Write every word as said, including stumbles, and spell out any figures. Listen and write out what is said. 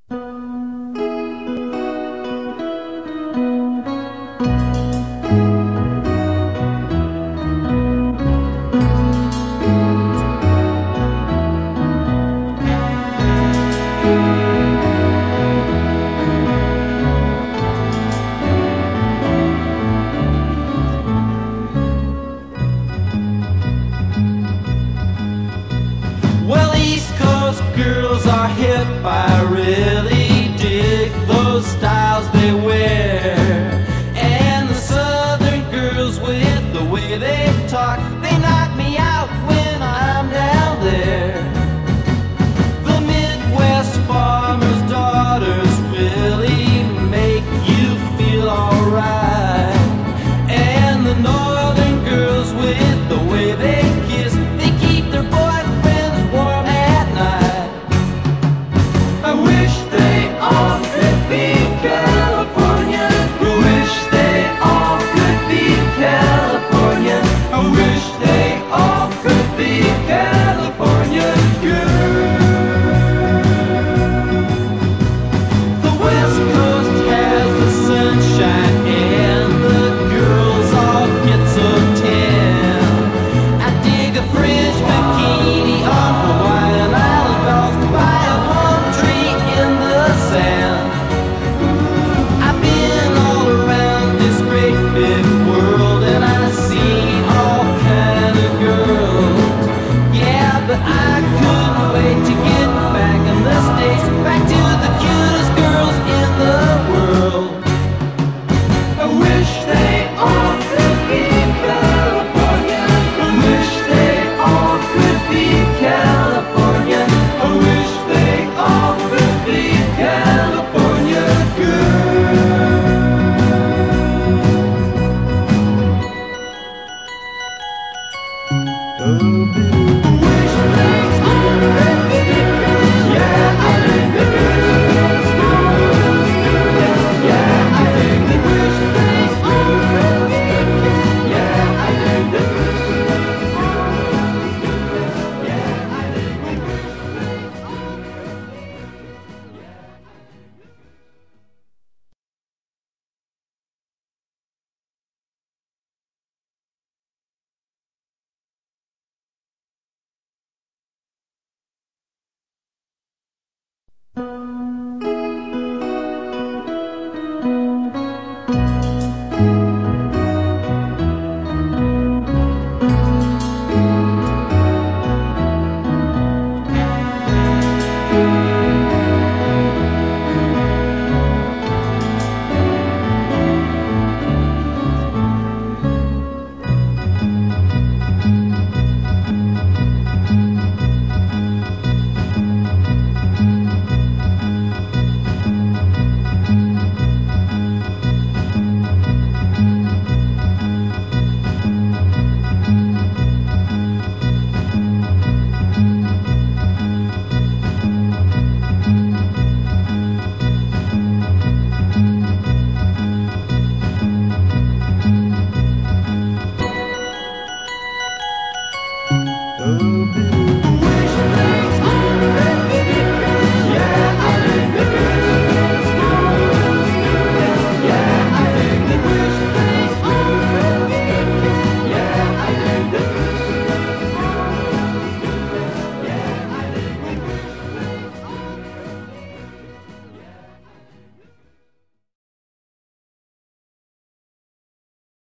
Well, East Coast girls are hip, I really dig those styles they wear. And the Southern girls with the way they talk, they knock me out when I'm down there. The Midwest farmers' daughters really make you feel alright. And the Northern girls with the way they kiss, they keep their boyfriends warm at night. I wish they all could be California. I wish they all could be California. I wish they all could be California girls. The West Coast has the sunshine and the girls all get so tan. I dig a French bikini on Hawaiian Island dolls by a palm tree in the sand. I've been all around this great big world and I've seen all kind of girls. Yeah, but I couldn't wait to get back in the States, back to the cutest girls in the world. I wish they all could be California. I wish they all could be California. I wish they all could be California girls. I wish they all could be, yeah, I think the girls, girls, girls, yeah, I think the wish they all could be, yeah, I think the girls, girls, girls, yeah, I think the wish they all could be, yeah. Oh,